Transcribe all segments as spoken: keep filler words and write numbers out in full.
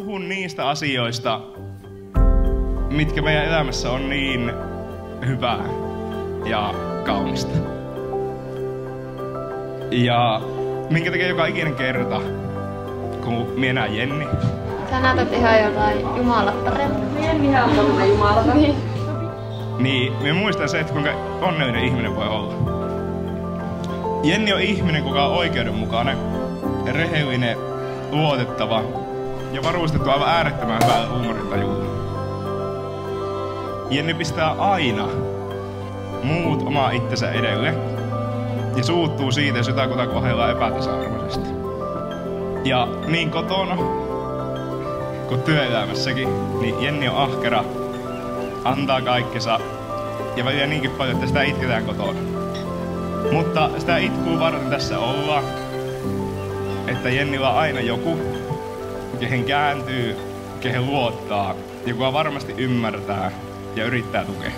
puhun niistä asioista, mitkä meidän elämässä on niin hyvää ja kaunista. Ja minkä takia joka ikinen kerta, kun minä näen Jenni. Sä näytät ihan jotain jumalattareilta. Jennihän on tommonen jumalata. Niin. Niin, minä muistan se, että kuinka onnellinen ihminen voi olla. Jenni on ihminen, kuka on oikeudenmukainen, rehellinen, luotettava ja varustettu aivan äärettömän hyvällä huumorintajulla. Jenni pistää aina muut omaa itsensä edelle ja suuttuu siitä, jos jotakuta kohdellaan epätasa-arvoisesti. Ja niin kotona kuin työelämässäkin, niin Jenni on ahkera, antaa kaikkensa ja välillä niinkin paljon, että sitä itketään kotona. Mutta sitä itkuu varten tässä ollaan, että Jennillä on aina joku, kehen kääntyy, kehen luottaa, joka varmasti ymmärtää ja yrittää tukea.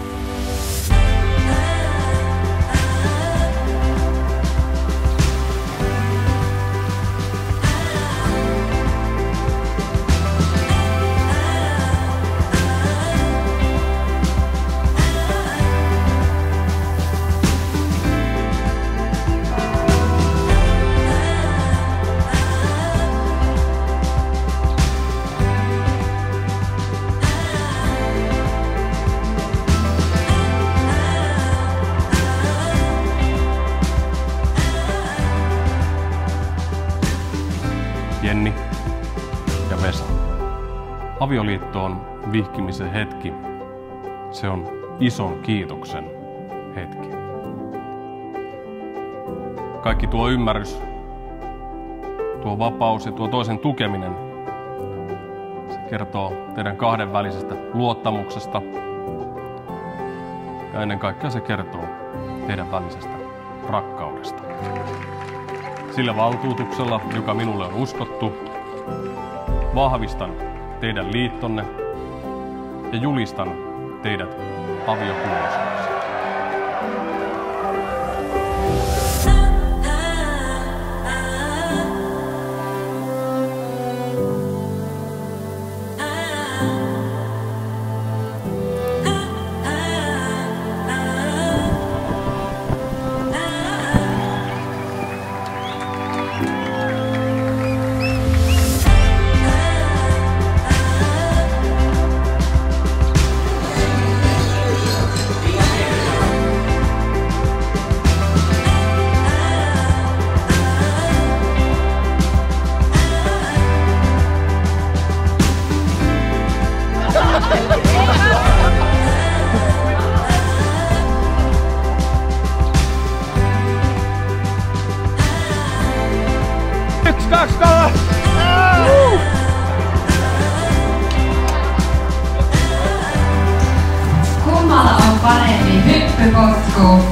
Jenni ja Vesa. Avioliitto on vihkimisen hetki. Se on ison kiitoksen hetki. Kaikki tuo ymmärrys, tuo vapaus ja tuo toisen tukeminen, se kertoo teidän kahden välisestä luottamuksesta ja ennen kaikkea se kertoo teidän välisestä rakkaudesta. Sillä valtuutuksella, joka minulle on uskottu, vahvistan teidän liittonne ja julistan teidät aviopuolisoiksi. Yksi, kaksi, kolme! Kummalla on parempi hyppykotku?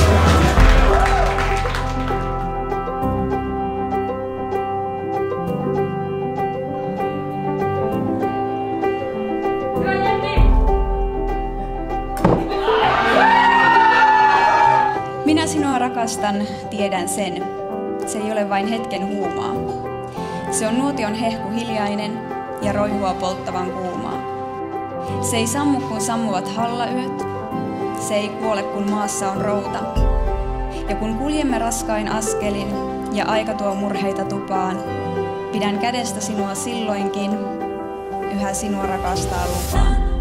Minä sinua rakastan, tiedän sen. Se ei ole vain hetken huumaa. Se on nuotion hehku hiljainen ja roihua polttavan kuumaa. Se ei sammu kun sammuvat hallayöt. Se ei kuole kun maassa on routa. Ja kun kuljemme raskain askelin ja aika tuo murheita tupaan, pidän kädestä sinua silloinkin, yhä sinua rakastaa lupaan.